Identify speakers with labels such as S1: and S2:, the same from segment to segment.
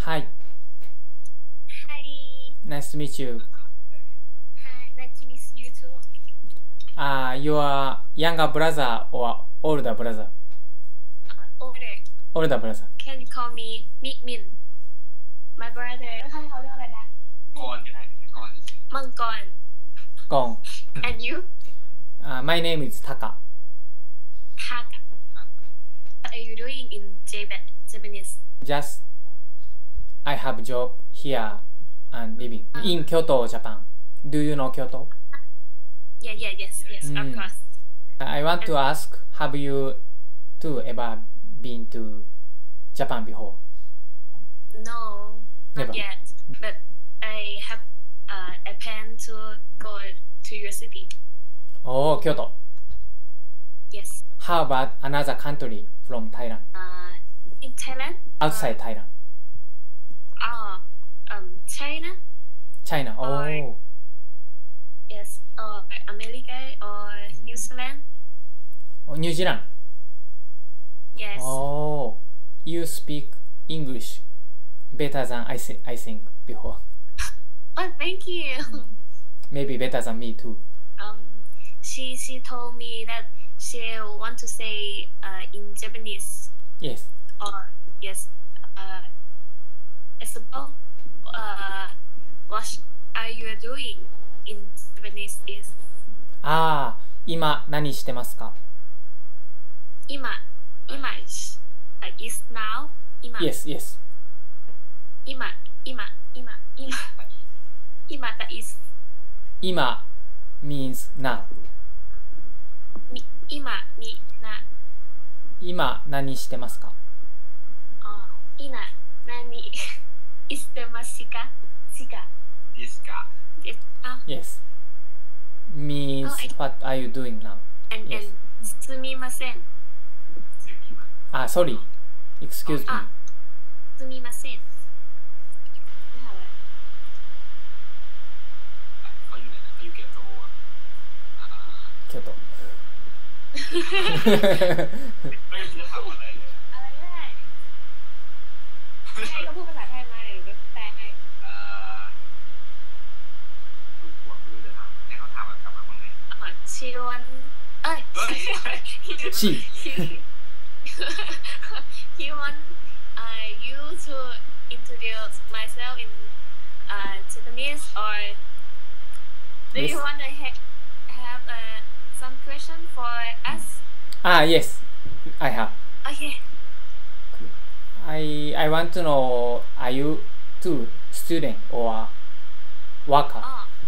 S1: Hi,
S2: Hi.
S1: nice to meet you.
S2: Hi. Nice to meet you too.
S1: Your younger brother or older brother?
S2: Older.
S1: Older brother.
S2: Can you call me Mick Min? My brother. เขาเรียกอะไรนะ
S3: กรก็ได้กร
S2: มังกร
S1: Gone.
S2: And you?
S1: My name is Taka.
S2: Taka. What are you doing in Japanese?
S1: Just I have job here and living in Kyoto, Japan. Do you know Kyoto?
S2: Yes, of course.
S1: I want to ask, have you two ever been to Japan before?
S2: No,
S1: Never.
S2: not yet. But I have a plan to go to your city.
S1: Oh, Kyoto.
S2: Yes.
S1: How about another country from Thailand?
S2: In Thailand?
S1: Outside Thailand.
S2: China?
S1: China. Oh.
S2: Yes. Or America or New Zealand?
S1: Oh, New Zealand.
S2: Yes.
S1: Oh. You speak English better than I think before.
S2: Oh, thank you.
S1: Maybe better than me too.
S2: She told me that she want to say in Japanese
S1: Yes.
S2: or yes. Example. What are you doing in Japanese is
S1: 今何してますか？
S2: 今 is now 今
S1: Yes.
S2: 今that is
S1: 今 means now.
S2: 今にな
S1: 今何してますか？
S2: 今何してますか？
S3: ですか
S1: Yes. Means what are you doing now?
S2: and
S1: Yes.
S2: すみません
S3: すみま
S1: Sorry. Excuse me.
S2: すみません
S3: เขาอยู่ไหนนะเขาอยู่เกียวโต
S1: Kyoto.
S3: ไม่รู้จะถามอะไรเลย
S2: อะไรก็ได้ให้ก็พูดภาษาไทยมาเดี๋ยวก็แปลให้
S3: ดูควรไม่รู้จะถามให้เขาถามกลับมาคนไหน
S2: ชีวัน
S1: She.
S2: He want you to introduce myself in Japanese or do
S1: Yes.
S2: you want to have some question for us?
S1: Yes. I have.
S2: Okay.
S1: I want to know, are you two student or worker?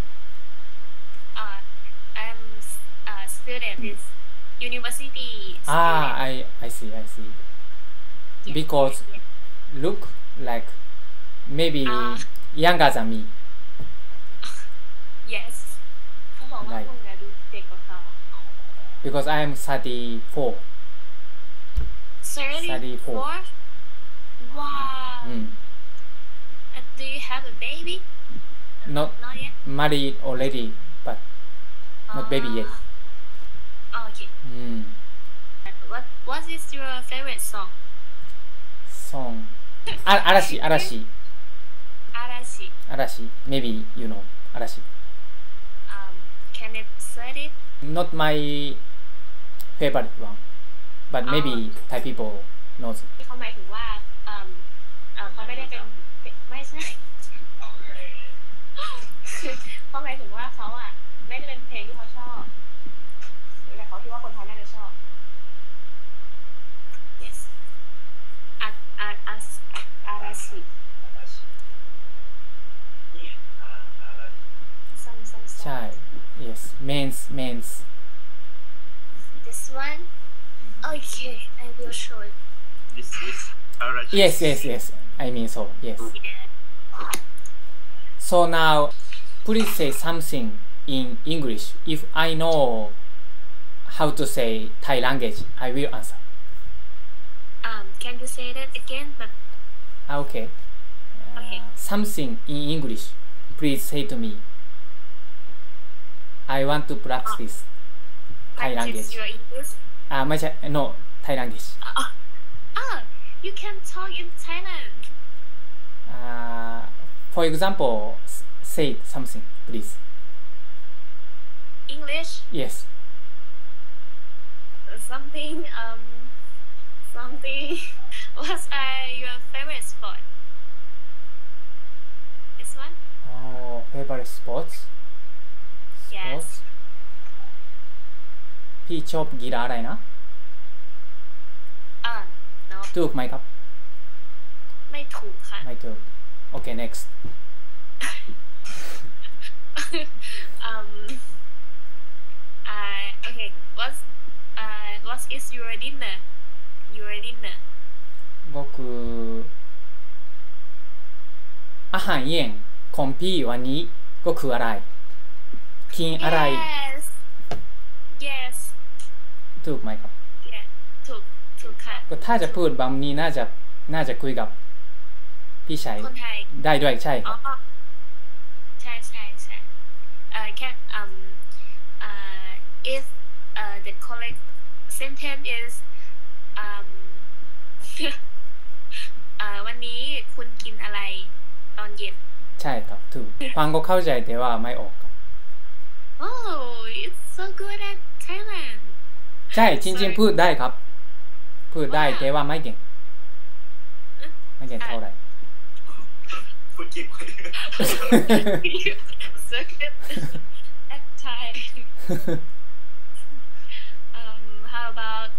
S2: I'm a student is university student.
S1: I see.
S2: Yes,
S1: Because
S2: yes.
S1: look like maybe younger than me.
S2: Yes เขาบอกว่าคุณดูเด็กกว่าเขา
S1: Because I am 34.
S2: 34? Wow. Do you have a baby?
S1: Not
S2: Not yet.
S1: married already, but not baby yet.
S2: Okay. What is your favorite song?
S1: Song. Arashi.
S2: Arashi.
S1: Maybe you know Arashi.
S2: Can it say it?
S1: Not my favorite one, but maybe Thai people knows it.
S2: เขาหมายถึงว่าเขาไม่ได้เป็นไม่ใช่
S3: เอาไง
S2: เขาหมายถึงว่าเขาไม่ได้เป็นเพลงที่เขาชอบแต่เขาคิดว่าคนไทยน่าจะชอบ Yes. Arashi.
S3: เนี่ยอะไร
S2: Some
S1: Chai. Yes. Men's.
S2: This one. Okay, I will show it.
S3: this is อะไร
S1: Yes. I mean so. Yes.
S2: Yeah.
S1: So now, please say something in English. If I know how to say Thai language, I will answer.
S2: Can you say that again? But
S1: Okay.
S2: Okay.
S1: Something in English. Please say to me. I want to practice Thai
S2: practice
S1: language.
S2: your English.
S1: ไม่ใช่ no Thai language.
S2: You can talk in Thailand.
S1: For example, say something, please.
S2: English
S1: Yes.
S2: something what's your favorite sport this one
S1: Oh, favorite sports?
S2: yes
S1: พี่ชอบกีฬาอะไรนะ
S2: no
S1: ถูกไหมครับ
S2: ไม่ถูกค่ะ
S1: ไม่ถูก Okay, next.
S2: Okay what is your dinner
S1: 僕อาหารเย็นของพี่วันนี้ก็คืออะไรกินอะไร
S2: yes
S1: ถูกไหมครับ
S2: yeah ถูกค่ะ
S1: ก็ถ้าจะพูดแบบนี้น่าจะคุยกับพี่ชาย
S2: คนไทย
S1: ได้ด้วยใช่ครับ
S2: ใช่แค่ if the correct sentence is วันนี้คุณกินอะไรตอนเย็น
S1: ใช่ครับถูกฟังก็เข้าใจแต่ว่าไม่ออกครับ
S2: Oh it's so good at Thailand
S1: ใช่จริงๆพูดได้ครับพูดได้แต่ว่าไม่เก่งเท่าไหร่
S3: คุณกินไป
S2: so good at Thai how about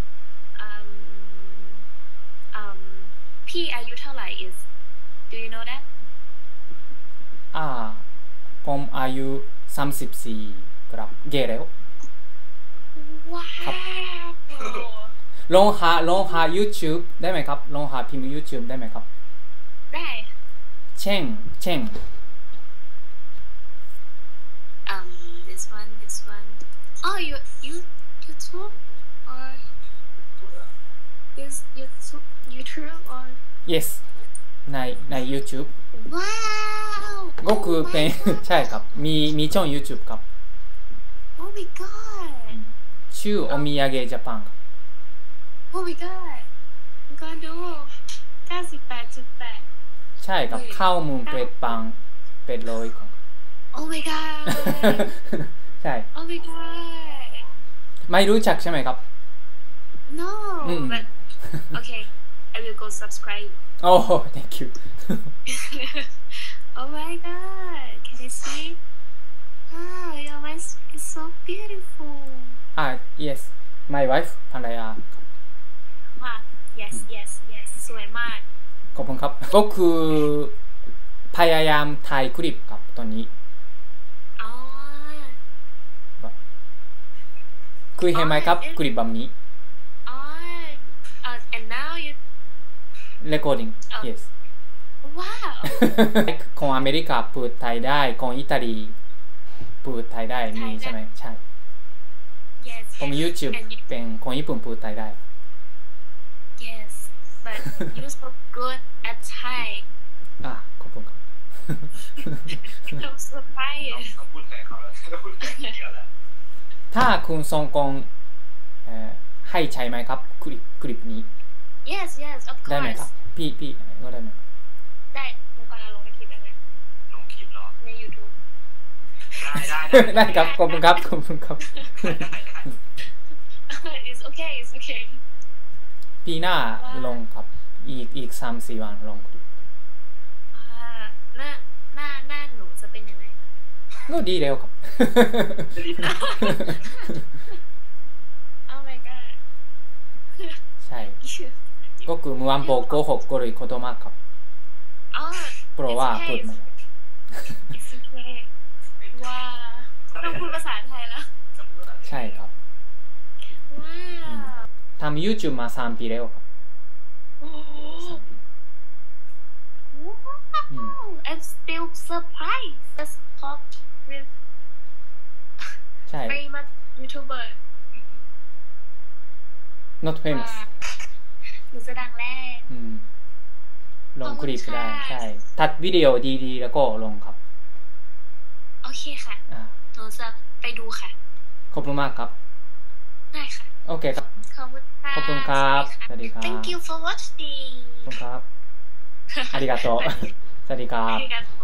S2: พี่อายุเท่าไหร่ is do you know that
S1: ผมอายุ34ครับเกแล้ว
S2: ว้าว
S1: ลองหา YouTube ได้ไหมครับลองหาพิมพ์ YouTube ได้ไหมครับ
S2: ได้
S1: เช่น
S2: this one oh YouTube or is YouTube or
S1: yes ใน YouTube
S2: ว้าว
S1: ก็คือเป็น ใช่ครับมีช่อง YouTube ครับ
S2: oh my god
S1: ชื่อโอมิยาเกะญี่ปุ่นครับ
S2: oh my god ก็ดู 98.8
S1: ใช่ครับข้าวมูลเป็ดปังเป็ดโรยของ
S2: oh my god
S1: ใช่
S2: oh my god
S1: ไม่รู้จักใช่ไหมครับ
S2: no but okay I will go subscribe
S1: oh thank you
S2: oh my god can I see wow your voice is so beautiful
S1: yes my wife ภรรยา
S2: wow yes สวยมาก
S1: ขอบคุณครับก็คือพยายามถ่ายคลิปครับตอนนี้คุยเห็นไหมครับคลิปแบบนี้
S2: and now you
S1: recording yes
S2: ว้าว
S1: ของอเมริกาพูดไทยได้ของอิตาลีพูดไทยได้มีใช่ไหมใช่
S2: yes
S1: ผม YouTube เป็นของญี่ปุ่นพูดไทยได้
S2: yes but you so good at Thai
S1: ขอบคุณครับ
S2: I'm surprised
S3: ต้องพูดแทนเขาแล้วต้องพูดแทนเยอะแล้ว
S1: ถ้าคุณทรงกงให้ใช้ไหมครับคลิปนี้
S2: yes of course
S1: ได้ไหมครับพี่ก็ได้ไหม
S2: ได้มึงก่อนลงในคลิปได้ไหม
S3: ลงคลิปเหรอ
S2: ใน YouTube
S1: ได้ครับขอบคุณครับ
S2: it's okay
S1: ปีหน้าลงครับอีก 3-4 วันลงคลิป
S2: หน้าหนูจะเป็นยังไง
S1: ก็ดีแล้วครับ
S2: oh my god
S1: ใช่ก็คือเมื่อวานบอกโกหกก็เลยขอโทษมากครับเพราะว่าพูดไม่ได้
S2: ว้าต้องพูดภาษาไทยแล้ว
S1: ใช่ครับ
S2: ว้าว
S1: ทำ YouTube มา3 ปีแล้วครับ
S2: I'm still surprised let's talk with
S1: ใช่
S2: famous YouTuber
S1: not famous
S2: หนูจะดังแรก
S1: ลงคลิปได้ใช่ตัดวิดีโอดีๆแล้วก็ลงครับ
S2: โอเคค่ะหนูจะไปดูค่ะ
S1: ขอบคุณมากครับ
S2: ได้ค่ะ
S1: โอเคครับ
S2: ขอบคุณ
S1: ครับสวัสดีครับ
S2: Thank you for watching
S1: ขอบคุณครับありがとうสสวัสดีครับ
S2: คุยกัน